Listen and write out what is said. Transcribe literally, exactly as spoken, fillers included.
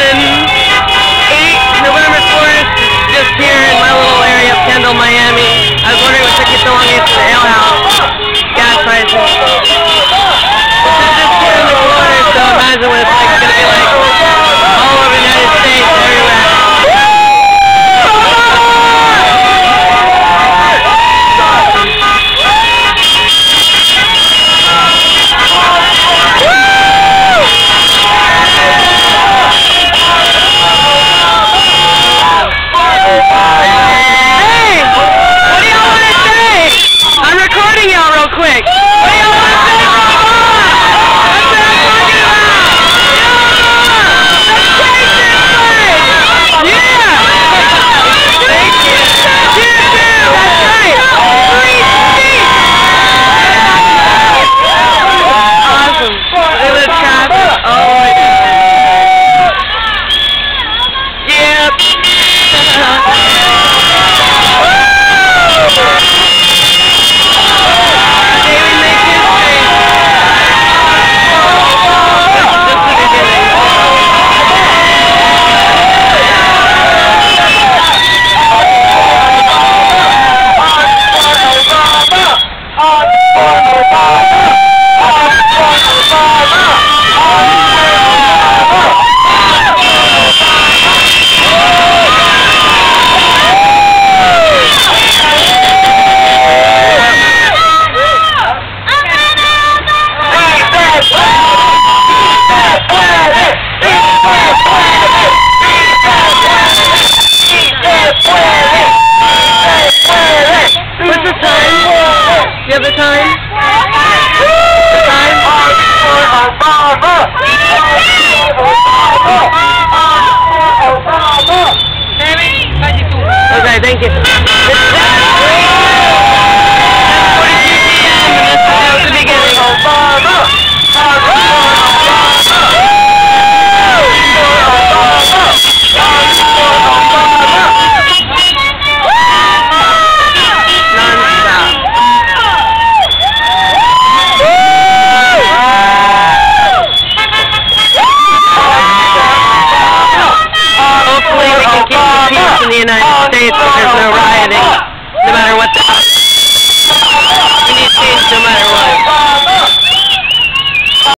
eight, November fourth, just here in my little area of Kendall, Miami. I was wondering what took you so long to get to the ale house. Gas prices. This is just here in the corner, so imagine what it's like. It's going to be like all over the United States, everywhere. Quick. What do you want to say? That's what I'm talking about. Yeah. Yeah. Thank you. You too. That's right. Three seats. Awesome. Look at the traffic. Oh my God. Yep. What's the time? Do you have the time? The time? Okay, thank you. It's forty-two p m and that was the beginning. In the United States, there's no rioting, no matter what the... We need change no matter